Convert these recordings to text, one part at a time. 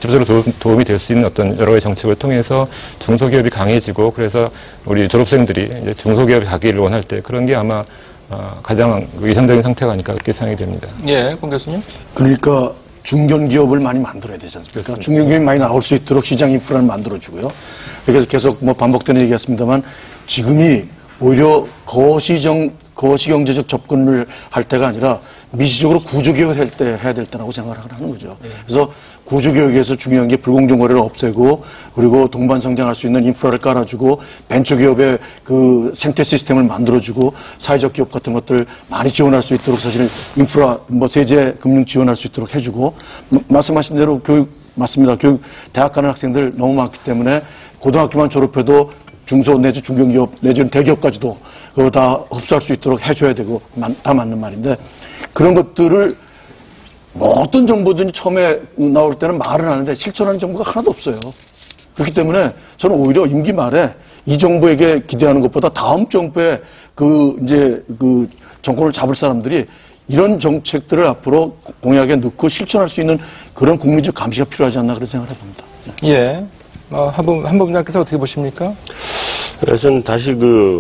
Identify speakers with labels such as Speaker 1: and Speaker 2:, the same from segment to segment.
Speaker 1: 직접적으로 도움이 될 수 있는 어떤 여러 가지 정책을 통해서 중소기업이 강해지고 그래서 우리 졸업생들이 이제 중소기업에 가기를 원할 때 그런 게 아마 가장 이상적인 상태가 아닐까 그렇게 생각이 됩니다.
Speaker 2: 예, 권 교수님.
Speaker 3: 그러니까 중견기업을 많이 만들어야 되지 않습니까? 그렇습니다. 중견기업이 많이 나올 수 있도록 시장 인프라를 만들어주고요. 그래서 계속 뭐 반복되는 얘기였습니다만 지금이 오히려 거시경제적 접근을 할 때가 아니라 미시적으로 구조개혁을 할 때 해야 될 때라고 생각을 하는 거죠. 그래서 구조개혁에서 중요한 게 불공정 거래를 없애고 그리고 동반 성장할 수 있는 인프라를 깔아주고 벤처기업의 그 생태 시스템을 만들어주고 사회적 기업 같은 것들 많이 지원할 수 있도록 사실 인프라 뭐 세제 금융 지원할 수 있도록 해주고 말씀하신 대로 교육 맞습니다. 교육 대학 가는 학생들 너무 많기 때문에 고등학교만 졸업해도 중소 내지 중견기업 내지는 대기업까지도 그거 다 흡수할 수 있도록 해줘야 되고 다 맞는 말인데 그런 것들을 뭐 어떤 정부든지 처음에 나올 때는 말은 하는데 실천하는 정부가 하나도 없어요. 그렇기 때문에 저는 오히려 임기 말에 이 정부에게 기대하는 것보다 다음 정부에 그 정권을 잡을 사람들이 이런 정책들을 앞으로 공약에 넣고 실천할 수 있는 그런 국민적 감시가 필요하지 않나 그런 생각을 해봅니다.
Speaker 2: 예. 한 부장께서 어떻게 보십니까?
Speaker 4: 저는 다시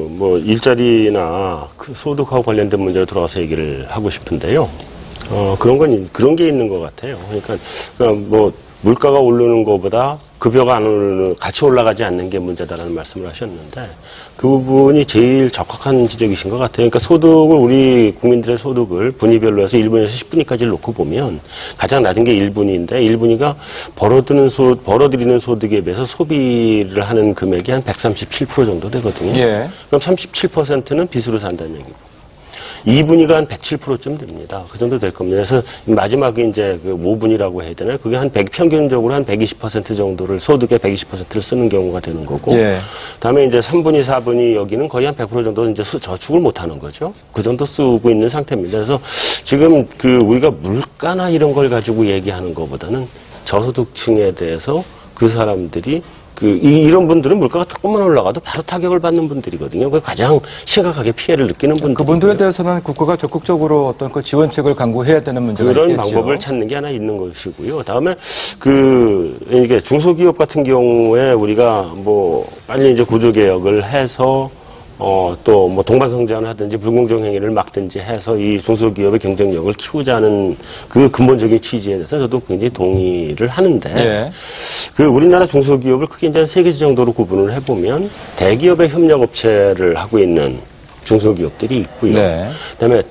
Speaker 4: 일자리나 소득하고 관련된 문제로 들어가서 얘기를 하고 싶은데요. 그런 게 있는 것 같아요. 그러니까 물가가 오르는 것보다 급여가 같이 올라가지 않는 게 문제다라는 말씀을 하셨는데 그 부분이 제일 적확한 지적이신 것 같아요. 그러니까 우리 국민들의 소득을 분위별로 해서 1분에서 10분위까지를 놓고 보면 가장 낮은 게 1분위인데 1분위가 벌어들이는 소득에 비해서 소비를 하는 금액이 한 137% 정도 되거든요.
Speaker 2: 예.
Speaker 4: 그럼 37%는 빚으로 산다는 얘기고. 2분위가 한 107%쯤 됩니다. 그 정도 될 겁니다. 그래서 마지막에 이제 5분위라고 해야 되나요? 그게 평균적으로 한 120% 정도를, 소득의 120%를 쓰는 경우가 되는 거고.
Speaker 2: 예.
Speaker 4: 다음에 이제 3분위, 4분위 여기는 거의 한 100% 정도 이제 저축을 못 하는 거죠. 그 정도 쓰고 있는 상태입니다. 그래서 지금 우리가 물가나 이런 걸 가지고 얘기하는 것보다는 저소득층에 대해서 그 사람들이 이런 분들은 물가가 조금만 올라가도 바로 타격을 받는 분들이거든요. 가장 심각하게 피해를 느끼는 분들.
Speaker 2: 그분들에 대해서는 국가가 적극적으로 어떤 지원책을 강구해야 되는 문제가
Speaker 4: 그런
Speaker 2: 있겠죠.
Speaker 4: 방법을 찾는 게 하나 있는 것이고요. 다음에 이게 중소기업 같은 경우에 우리가 빨리 이제 구조개혁을 해서 동반성장을 하든지 불공정 행위를 막든지 해서 이 중소기업의 경쟁력을 키우자는 그 근본적인 취지에 대해서 저도 굉장히 동의를 하는데,
Speaker 2: 예.
Speaker 4: 우리나라 중소기업을 크게 이제 한 3개 정도로 구분을 해보면, 대기업의 협력업체를 하고 있는 중소기업들이 있고요.
Speaker 2: 네.
Speaker 4: 그다음에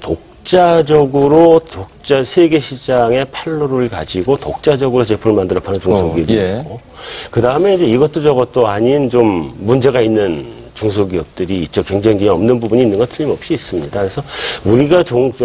Speaker 4: 세계 시장의 판로를 가지고 독자적으로 제품을 만들어 파는 중소기업이 있고, 그 다음에 이제 이것도 저것도 아닌 좀 문제가 있는 중소기업들이 있죠. 경쟁력이 없는 부분이 있는 건 틀림없이 있습니다. 그래서 우리가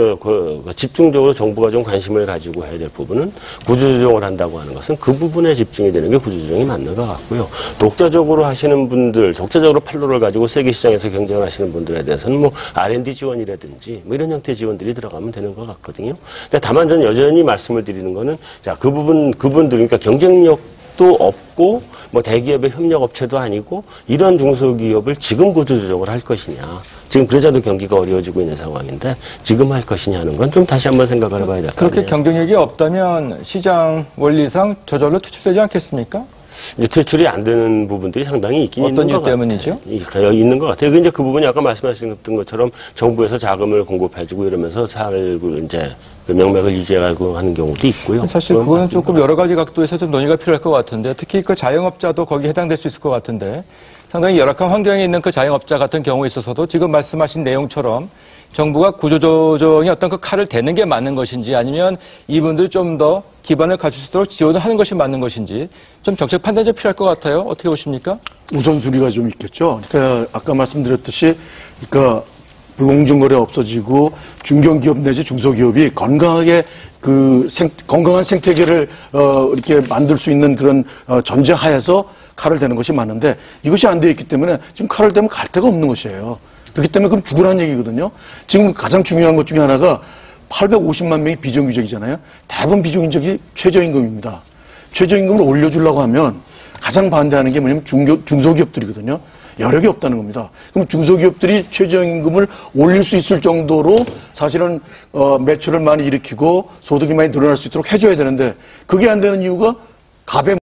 Speaker 4: 집중적으로 정부가 좀 관심을 가지고 해야 될 부분은 구조조정을 한다고 하는 것은 그 부분에 집중이 되는 게 구조조정이 맞는 것 같고요. 독자적으로 하시는 분들, 독자적으로 판로를 가지고 세계 시장에서 경쟁하시는 분들에 대해서는 R&D 지원이라든지 이런 형태의 지원들이 들어가면 되는 것 같거든요. 다만 저는 여전히 말씀을 드리는 거는 그분들, 그러니까 경쟁력도 없고 대기업의 협력업체도 아니고 이런 중소기업을 지금 구조조정을 할 것이냐. 지금 그러자도 경기가 어려워지고 있는 상황인데 지금 할 것이냐 하는 건 좀 다시 한번 생각을 해봐야 될 것 같아요.
Speaker 2: 그렇게 경쟁력이 없다면 시장 원리상 저절로 퇴출되지 않겠습니까?
Speaker 4: 이제 퇴출이 안 되는 부분들이 상당히 있긴 있는 것 같아요.
Speaker 2: 어떤 이유 때문이죠?
Speaker 4: 있는 것 같아요. 이제 그 부분이 아까 말씀하셨던 것처럼 정부에서 자금을 공급해주고 이러면서 살고 이제 명맥을 유지하고 하는 경우도 있고요.
Speaker 2: 사실 그거는 조금 여러 가지 각도에서 좀 논의가 필요할 것 같은데 특히 자영업자도 거기에 해당될 수 있을 것 같은데 상당히 열악한 환경에 있는 그 자영업자 같은 경우에 있어서도 지금 말씀하신 내용처럼 정부가 구조조정이 어떤 칼을 대는 게 맞는 것인지 아니면 이분들이 좀 더 기반을 갖출 수 있도록 지원을 하는 것이 맞는 것인지 좀 정책 판단이 필요할 것 같아요. 어떻게 보십니까?
Speaker 3: 우선순위가 좀 있겠죠. 그러니까 아까 말씀드렸듯이 불공정 거래 없어지고 중견기업 내지 중소기업이 건강하게 건강한 생태계를 이렇게 만들 수 있는 그런 전제하에서 칼을 대는 것이 맞는데 이것이 안 되어 있기 때문에 지금 칼을 대면 갈 데가 없는 것이에요. 그렇기 때문에 그럼 죽으라는 얘기거든요. 지금 가장 중요한 것 중에 하나가 850만 명이 비정규직이잖아요. 대부분 비정규직이 최저임금입니다. 최저임금을 올려주려고 하면 가장 반대하는 게 뭐냐면 중소기업들이거든요. 여력이 없다는 겁니다. 그럼 중소기업들이 최저임금을 올릴 수 있을 정도로 사실은 매출을 많이 일으키고 소득이 많이 늘어날 수 있도록 해줘야 되는데 그게 안 되는 이유가 갑의